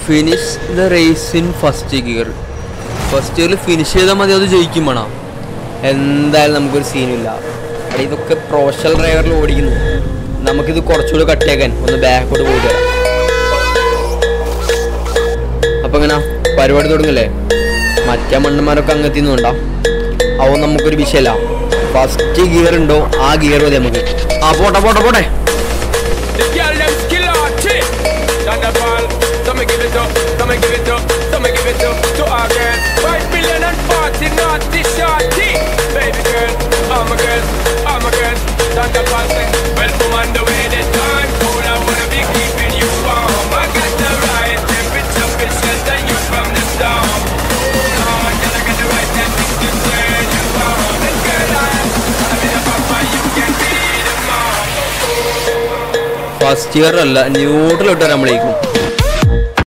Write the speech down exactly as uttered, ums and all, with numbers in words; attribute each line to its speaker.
Speaker 1: finish the race in first gear. First gear finish ചെയ്താൽ മതി അത് ജയിക്കും വേണം. എന്തായാലും നമുക്കൊരു സീനില്ല. അവിടെ ഇതൊക്കെ പ്രൊഫഷണൽ ഡ്രൈവറിൽ ഓടിക്കുന്നു. നമുക്കിത് കുറച്ചുകൂടി കട്ടിയാക്കാൻ ഒന്ന് ബാക്കോട്ട് പോയിട്ട് വരാം. അപ്പം എങ്ങനെ പരിപാടി തുടങ്ങില്ലേ? മറ്റേ മണ്ണന്മാരൊക്കെ അങ്ങെത്തിന്ന് വേണ്ട. അവ നമുക്കൊരു വിഷയമല്ല. ഫസ്റ്റ് ഗിയർ ഉണ്ടോ ആ ഗിയർ മതി നമുക്ക്. ആ പോട്ടെ പോട്ടെ പോട്ടെ. ഫസ്റ്റ് ഇയർ അല്ല ന്യൂട്രൽ ഇട്ട് നമ്മളേക്കും